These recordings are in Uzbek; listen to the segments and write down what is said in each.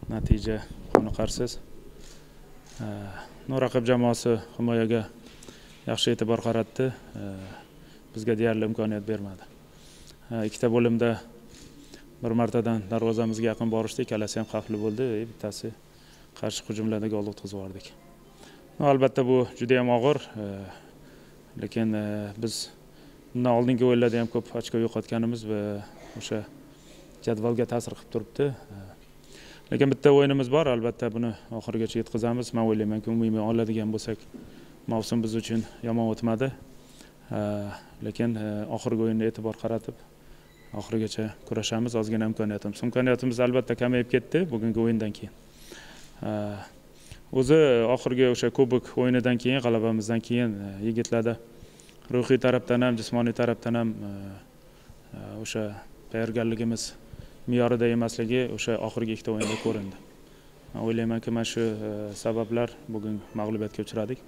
natija qoniqarsiz. Raqib jamoasi himoyaga yaxshi e'tibor qaratdi. Bizga deyarli imkoniyat bermadi. Ikkita bo'limda bir martadan darvozamizga yaqin borishdi, ikkalasi ham xavfli bo'ldi, bittasi qarshi hujumlarda gol o'tkazib yubordik. Albatta bu juda ham og'ir, lekin biz bundan oldingi o'yinlarda ham ko'p ochko yo'qotganimiz va o'sha jadvalga ta'sir qilib turibdi. Lekin bitta o'yinimiz bor, albatta buni oxirigacha yetkazamiz. Men o'ylaymanki, umumiy oladigan bo'lsak, mavsum biz uchun yomon o'tmadi. Lekin oxirgi o'yinga e'tibor qaratib, oxirigacha kurashamiz. Ozgina imkoniyatimiz albatta kamayib ketdi bugungi o'yindan keyin. O'zi oxirgi o'sha kubok o'yinidan keyin, g'alabamizdan keyin yigitlarda ruhiy tarafdan ham, jismoniy tarafdan ham o'sha tayyorgarligimiz me'yorida emasligi o'sha oxirgi ikkita o'yinda ko'rindi. Men o'ylaymanki, mana shu sabablar bugun mag'lubiyatga uchradik.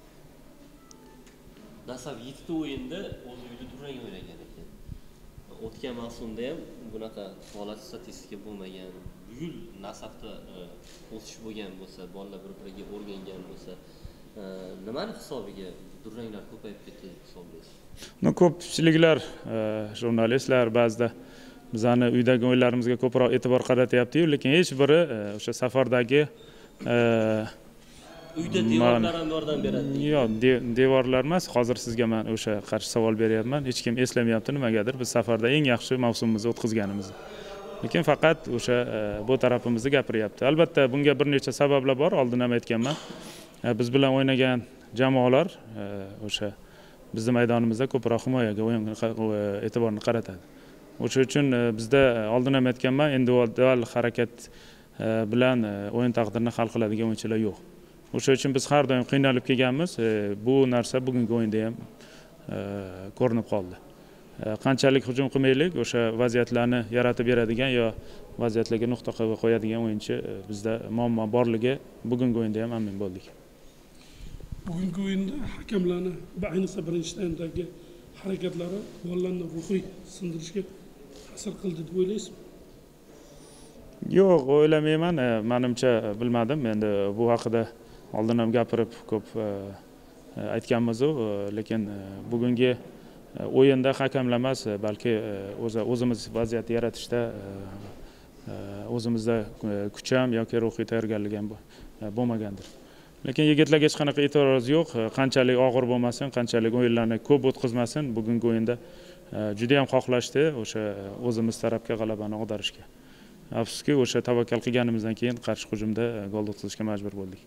Nasaf 7 o'yinda o'z uyida durang o'ynagan ekan. O'tgan mavsumda ham bunaqa holat statistika bo'lmagan. Bugun Nasafda o'sish bo'lgan bo'lsa, bolalar bir-biriga o'rgangan bo'lsa, nimani hisobiga duranglar ko'payib ketdi deb hisoblaysiz? Ko'pchiliklar jurnalistlar ba'zida bizani uydagi o'yinlarimizga ko'proq e'tibor qaratyapti-yu, lekin hech biri o'sha safardagi uyda devorlar ham yordam beradi. Yo'q, devorlar emas. Hozir sizga men o'sha qarshi savol beryapman. Hech kim eslamayapti nimagadir biz safarda eng yaxshi mavsumimizni o'tkazganimizni. Lekin faqat o'sha bu tarafimizni gapiryapti. Albatta bunga bir necha sabablar bor. Oldin ham aytganman. Biz bilan o'ynagan jamoalar o'sha bizning maydonimizda ko'proq himoyaga e'tiborni qaratadi. O'sha uchun bizda oldin ham aytganman, individual harakat bilan o'yin taqdirini hal qiladigan o'yinchilar yo'q. O'sha uchun biz har doim qiynalib kelganmiz. Bu narsa bugungi o'yinda ham ko'rinib qoldi. Qanchalik hujum qilmaylik, o'sha vaziyatlarni yaratib beradigan yo vaziyatlarga nuqta qo'yadigan o'yinchi bizda muammo borligi bugungi o'yinda ham amin bo'ldik. Bugungi o'yinda hakamlarni va ayniqsa birinchi taymdagi harakatlari bolalarni ruhiy sindirishga ta'sir qildi deb o'ylaysizmi? Yo'q, o'ylamayman. Menimcha bilmadim. Endi bu haqida oldin ham gapirib ko'p aytganmiz, lekin bugungi o'yinda hakamlar emas, balki o'zimiz vaziyat yaratishda o'zimizda kuch ham yoki ruhiy tayyorgarlik ham bo'lmagandir. Lekin yigitlarga hech qanaqa e'tiroz yo'q. Qanchalik og'ir bo'lmasin, qanchalik o'yinlarni ko'p o'tkazmasin, bugungi o'yinda juda ham xohlashdi o'sha o'zimiz tarafga g'alabani ag'darishga. Afsuski, o'sha tavakkal qilganimizdan keyin qarshi hujumda gol o'tkazishga majbur bo'ldik.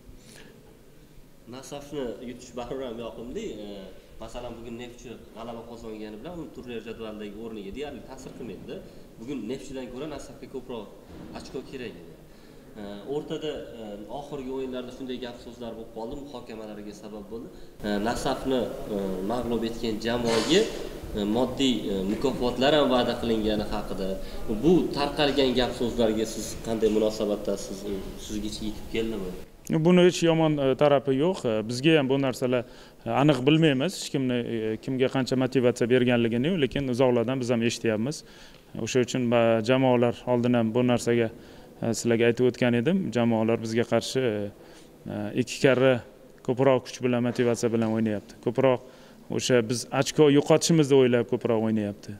Nasafni yutish baribir ham yoqimli. Masalan, bugun Neftchi g'alaba qozongani bilan uni turnir jadvalidagi o'rniga deyarli ta'sir qilmaydi. Bugun Neftchidan ko'ra Nasafga ko'proq ochko kerak edi. O'rtada oxirgi o'yinlarda shunday gap so'zlar bo'lib qoldi, muhokamalarga sabab bo'ldi. Nasafni mag'lub etgan jamoaga moddiy mukofotlar ham va'da qilingani haqida. Bu tarqalgan gap so'zlarga siz qanday munosabatdasiz? Sizgacha yetib keldimi? Buni hech yomon tarafi yo'q. Bizga ham bu narsalar aniq bilmaymiz. Hech kimga qancha motivatsiya berganligini, lekin uzoqlardan biz ham eshityapmiz. O'sha uchun jamoalar oldin ham bu narsaga sizlarga aytib o'tgan edim. Jamoalar bizga qarshi ikki karra ko'proq kuch bilan, motivatsiya bilan o'ynayapti. Ko'proq o'sha biz ochko yo'qotishimizni o'ylab ko'proq o'ynayapti.